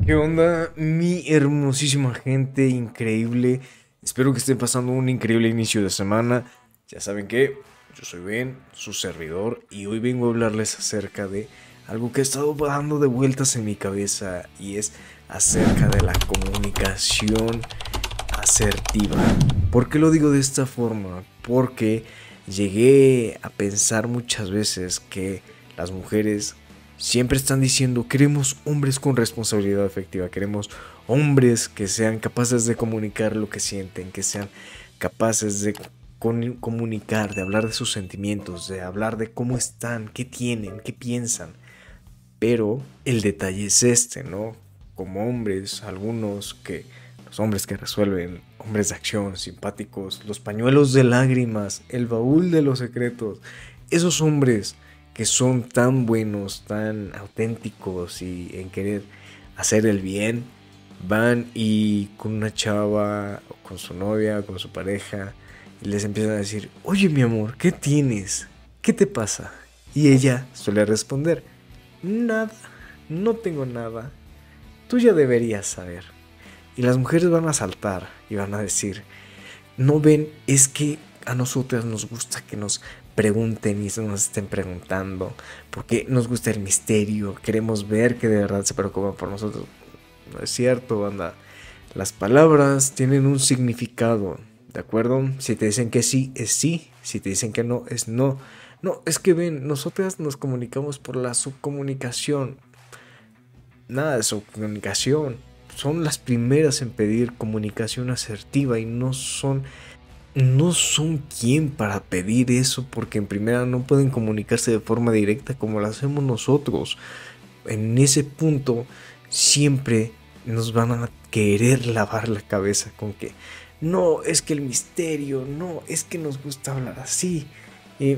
¿Qué onda, mi hermosísima gente increíble? Espero que estén pasando un increíble inicio de semana. Ya saben que yo soy Ben, su servidor, y hoy vengo a hablarles acerca de algo que ha estado dando de vueltas en mi cabeza y es acerca de la comunicación asertiva. ¿Por qué lo digo de esta forma? Porque llegué a pensar muchas veces que las mujeres siempre están diciendo queremos hombres con responsabilidad afectiva, queremos hombres que sean capaces de comunicar lo que sienten, que sean capaces de comunicar, de hablar de sus sentimientos, de hablar de cómo están, qué tienen, qué piensan. Pero el detalle es este, ¿no? Como hombres, algunos que, los hombres que resuelven, hombres de acción, simpáticos, los pañuelos de lágrimas, el baúl de los secretos, esos hombres que son tan buenos, tan auténticos y en querer hacer el bien, van y con una chava, o con su novia, o con su pareja, y les empiezan a decir, oye mi amor, ¿qué tienes? ¿Qué te pasa? Y ella suele responder, nada, no tengo nada. Tú ya deberías saber. Y las mujeres van a saltar y van a decir, no ven, es que a nosotras nos gusta que nos pregunten y se nos estén preguntando, porque nos gusta el misterio, queremos ver que de verdad se preocupan por nosotros. No es cierto, banda. Las palabras tienen un significado, ¿de acuerdo? Si te dicen que sí, es sí. Si te dicen que no, es no. No, es que ven, nosotras nos comunicamos por la subcomunicación. Nada de subcomunicación. Son las primeras en pedir comunicación asertiva y no son quien para pedir eso porque en primera no pueden comunicarse de forma directa como lo hacemos nosotros. En ese punto siempre nos van a querer lavar la cabeza con que no, es que el misterio, no, es que nos gusta hablar así. Y,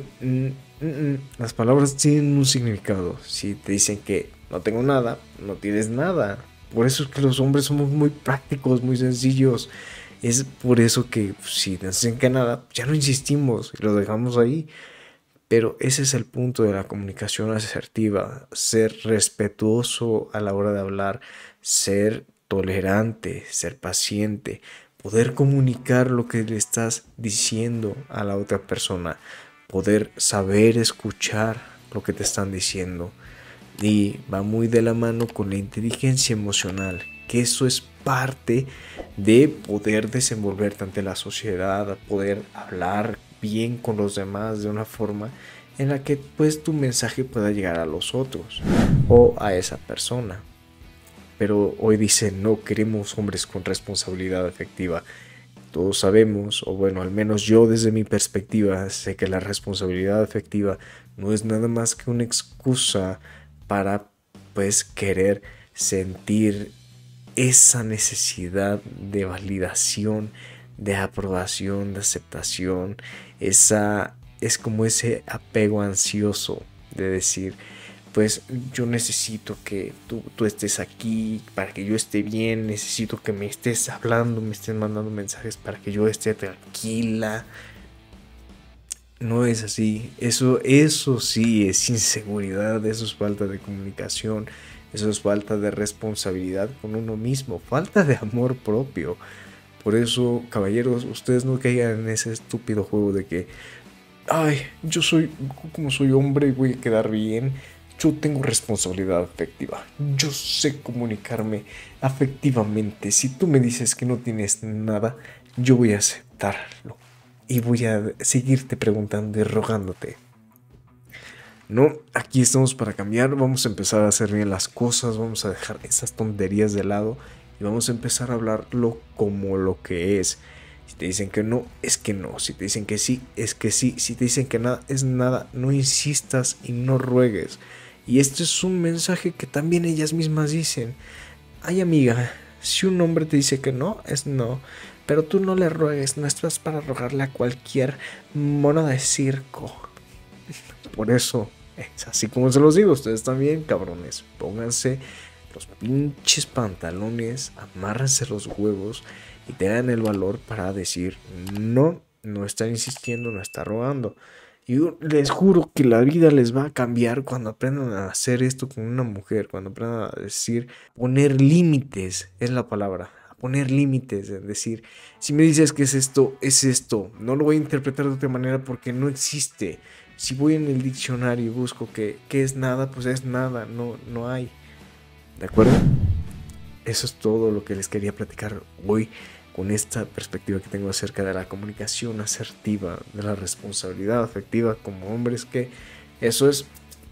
las palabras tienen un significado. Si te dicen que no tengo nada, no tienes nada. Por eso es que los hombres somos muy prácticos, muy sencillos. Es por eso que si nos dicen que nada, ya no insistimos y lo dejamos ahí. Pero ese es el punto de la comunicación asertiva, ser respetuoso a la hora de hablar, ser tolerante, ser paciente, poder comunicar lo que le estás diciendo a la otra persona, poder saber escuchar lo que te están diciendo. Y va muy de la mano con la inteligencia emocional, que eso es parte de poder desenvolverte ante la sociedad, poder hablar bien con los demás de una forma en la que pues tu mensaje pueda llegar a los otros o a esa persona. Pero hoy dice no queremos hombres con responsabilidad afectiva. Todos sabemos, o bueno, al menos yo desde mi perspectiva, sé que la responsabilidad afectiva no es nada más que una excusa para pues querer sentir esa necesidad de validación, de aprobación, de aceptación, esa es como ese apego ansioso de decir, pues yo necesito que tú estés aquí para que yo esté bien, necesito que me estés hablando, me estés mandando mensajes para que yo esté tranquila. No es así, eso sí es inseguridad, eso es falta de comunicación, eso es falta de responsabilidad con uno mismo, falta de amor propio. Por eso, caballeros, ustedes no caigan en ese estúpido juego de que, ay, yo soy, como soy hombre, voy a quedar bien. Yo tengo responsabilidad afectiva. Yo sé comunicarme afectivamente. Si tú me dices que no tienes nada, yo voy a aceptarlo. Y voy a seguirte preguntando y rogándote. No, aquí estamos para cambiar. Vamos a empezar a hacer bien las cosas. Vamos a dejar esas tonterías de lado. Y vamos a empezar a hablarlo como lo que es. Si te dicen que no, es que no. Si te dicen que sí, es que sí. Si te dicen que nada, es nada. No insistas y no ruegues. Y este es un mensaje que también ellas mismas dicen. Ay amiga, si un hombre te dice que no, es no. Pero tú no le ruegues, no estás para rogarle a cualquier mono de circo. Por eso, es así como se los digo, ustedes también, cabrones. Pónganse los pinches pantalones, amárrense los huevos y tengan el valor para decir no, no está insistiendo, no está rogando. Yo les juro que la vida les va a cambiar cuando aprendan a hacer esto con una mujer, cuando aprendan a decir, poner límites, es la palabra, a poner límites, es decir, si me dices que es esto, no lo voy a interpretar de otra manera porque no existe. Si voy en el diccionario y busco que es nada, pues es nada, no hay. ¿De acuerdo? Eso es todo lo que les quería platicar hoy con esta perspectiva que tengo acerca de la comunicación asertiva, de la responsabilidad afectiva como hombres, que eso es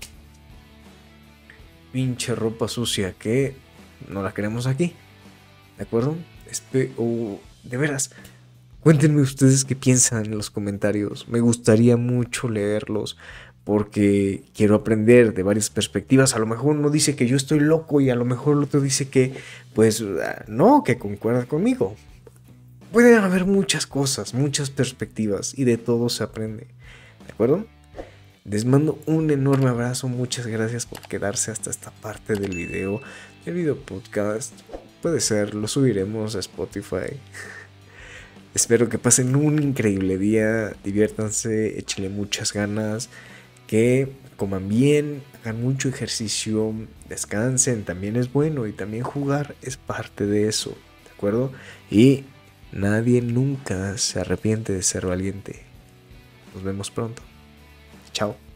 pinche ropa sucia que no la queremos aquí. ¿De acuerdo? De veras, cuéntenme ustedes qué piensan en los comentarios. Me gustaría mucho leerlos porque quiero aprender de varias perspectivas. A lo mejor uno dice que yo estoy loco y a lo mejor el otro dice que, pues, no, que concuerda conmigo. Pueden haber muchas cosas, muchas perspectivas y de todo se aprende. ¿De acuerdo? Les mando un enorme abrazo. Muchas gracias por quedarse hasta esta parte del video podcast. Puede ser, lo subiremos a Spotify. Espero que pasen un increíble día, diviértanse, échenle muchas ganas, que coman bien, hagan mucho ejercicio, descansen, también es bueno y también jugar es parte de eso, ¿de acuerdo? Y nadie nunca se arrepiente de ser valiente. Nos vemos pronto. Chao.